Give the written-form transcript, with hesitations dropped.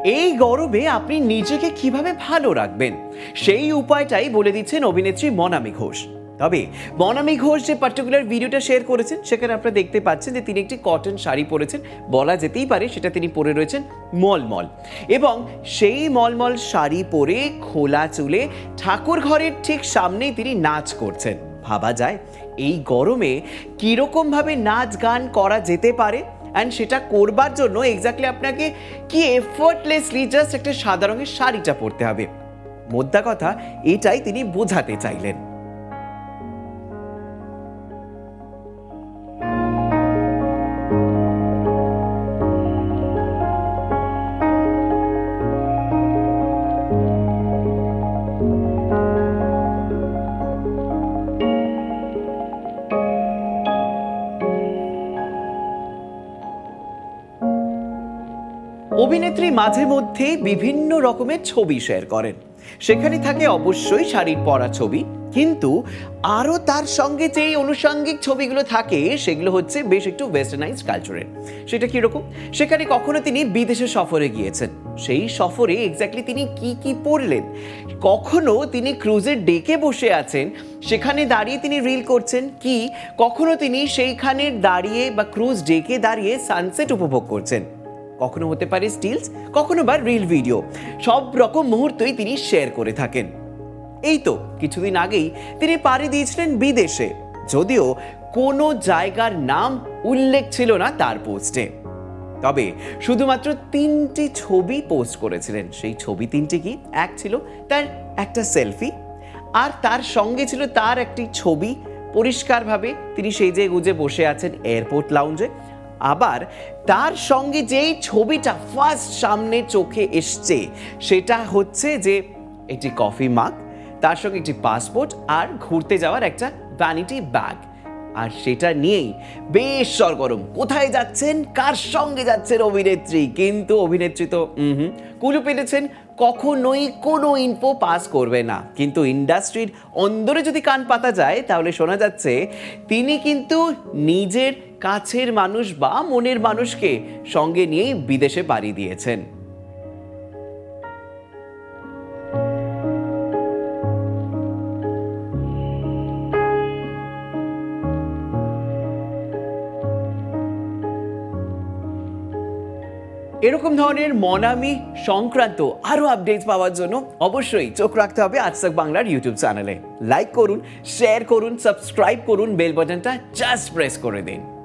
এই গরমে আপনি নিজেকে কিভাবে ভালো রাখবেন সেই উপায়টাই বলে দিচ্ছেন অভিনেত্রী মনামি ঘোষ। তবে মনামি ঘোষ যে পার্টিকুলার ভিডিওটা শেয়ার করেছেন সেখানে আপনারা দেখতে পাচ্ছেন যে তিনি একটি কটন শাড়ি পরেছেন, বলা যেতেই পারে সেটা তিনি পরে রয়েছেন মলমল, এবং সেই মলমল শাড়ি পরে খোলা চুলে ঠাকুর ঘরের ঠিক সামনেই তিনি নাচ করছেন। ভাবা যায় এই গরমে কীরকমভাবে নাচ গান করা যেতে পারে, অ্যান্ড সেটা করবার জন্য এক্স্যাক্টলি আপনাকে কি এফোর্টলেসলি জাস্ট একটা সাদা রঙের শাড়িটা পরতে হবে। মোদ্দা কথা এটাই তিনি বোঝাতে চাইলেন। অভিনেত্রী মাঝে মধ্যে বিভিন্ন রকমের ছবি শেয়ার করেন, সেখানে থাকে অবশ্যই শাড়ির পরা ছবি, কিন্তু আরও তার সঙ্গে যে আনুষঙ্গিক ছবিগুলো থাকে সেগুলো হচ্ছে বেশ একটু ওয়েস্টার্নাইজড কালচারের। সেটা কীরকম? সেখানে কখনো তিনি বিদেশে সফরে গিয়েছেন, সেই সফরে এক্স্যাক্টলি তিনি কি কি পরলেন, কখনো তিনি ক্রুজের ডেকে বসে আছেন সেখানে দাঁড়িয়ে তিনি রিল করছেন, কি কখনো তিনি সেইখানে দাঁড়িয়ে বা ক্রুজ ডেকে দাঁড়িয়ে সানসেট উপভোগ করছেন, কখনো হতে পারে স্টিলস, কখনো বা রিল ভিডিও, সব রকম মুহূর্তই তিনি শেয়ার করে থাকেন। এই তো কিছুদিন আগেই তিনি পাড়ি দিয়েছিলেন বিদেশে, যদিও কোনো জায়গার নাম উল্লেখ ছিল না তার পোস্টে, তবে শুধুমাত্র 3টি ছবি পোস্ট করেছিলেন। সেই ছবি 3টি কি? এক ছিল তার একটা সেলফি, আর তার সঙ্গে ছিল তার একটি ছবি পরিষ্কারভাবে তিনি সেজে গুজে বসে আছেন এয়ারপোর্ট লাউঞ্জে, আবার তার সঙ্গে যেই ছবিটা ফার্স্ট সামনে চোখে এসছে সেটা হচ্ছে যে একটি কফি মাগ, তার সঙ্গে একটি পাসপোর্ট আর ঘুরতে যাওয়ার একটা ভ্যানিটি ব্যাগ, আর সেটা নিয়েই বেশ সরগরম। কোথায় যাচ্ছেন, কার সঙ্গে যাচ্ছেন অভিনেত্রী, কিন্তু অভিনেত্রী তো কুলু পেটেছেন, কখনোই কোনো ইনফো পাস করবে না। কিন্তু ইন্ডাস্ট্রির অন্দরে যদি কান পাতা যায় তাহলে শোনা যাচ্ছে তিনি কিন্তু নিজের কাছের মানুষ বা মনের মানুষকে সঙ্গে নিয়েই বিদেশে পাড়ি দিয়েছেন। এরকম ধরনের মনামি সংক্রান্ত আরো আপডেটস পাওয়ার জন্য অবশ্যই চোখ রাখতে হবে আজ তাক বাংলার ইউটিউব চ্যানেলে। লাইক করুন, শেয়ার করুন, সাবস্ক্রাইব করুন, বেল বাটনটা জাস্ট প্রেস করে দিন।